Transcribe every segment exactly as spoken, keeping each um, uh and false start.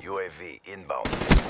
U A V inbound.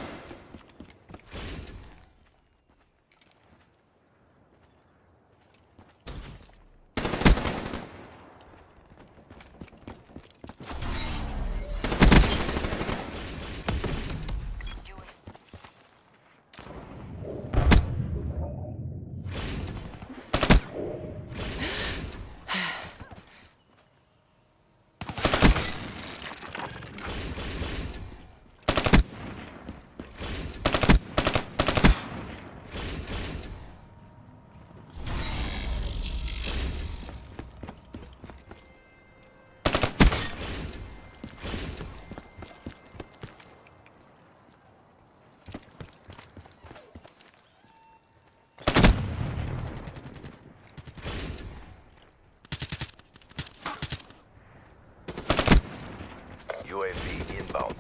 U A V inbound.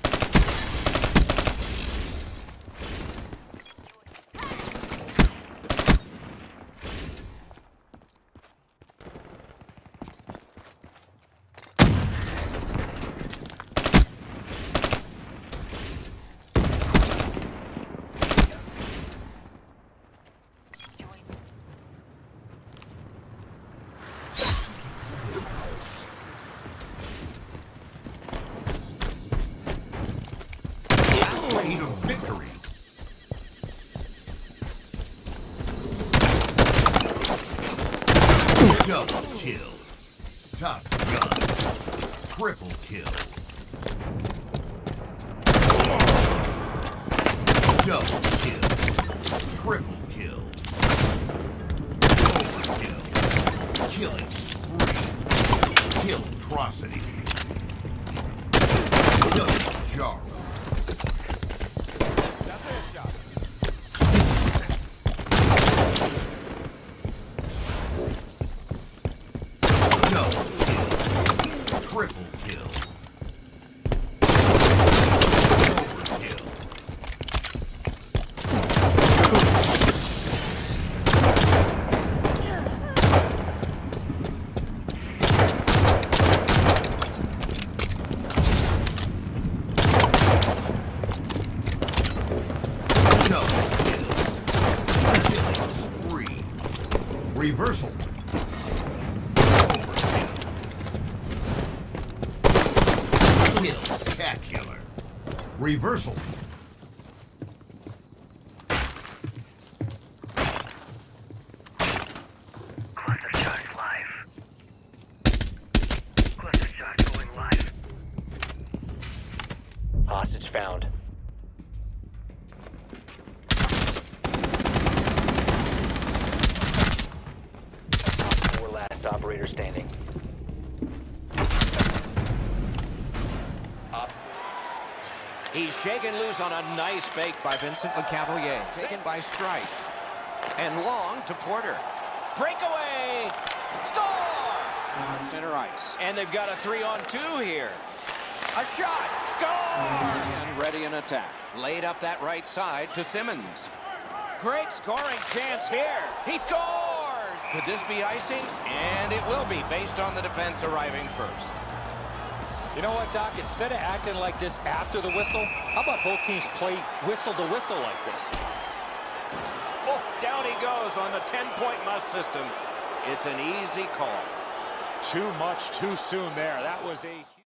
Way to victory. Double kill. Top gun. Triple kill. Double kill. Triple kill. Overkill. Killing spree. Kill atrocity. Double jar. Double kill. Triple kill. Overkill. Double kill. Killing spree. Reversal. Spectacular. Reversal. Cluster shot live. Cluster shot going live. Hostage found. Four last operator standing. He's shaken loose on a nice fake by Vincent LeCavalier. Taken by Stripe. And long to Porter. Breakaway! Score! On center ice. And they've got a three on two here. A shot! Score! And ready in attack. Laid up that right side to Simmons. Great scoring chance here. He scores! Could this be icing? And it will be, based on the defense arriving first. You know what, Doc? Instead of acting like this after the whistle, how about both teams play whistle to whistle like this? Oh, down he goes on the ten-point must system. It's an easy call. Too much too soon there. That was a...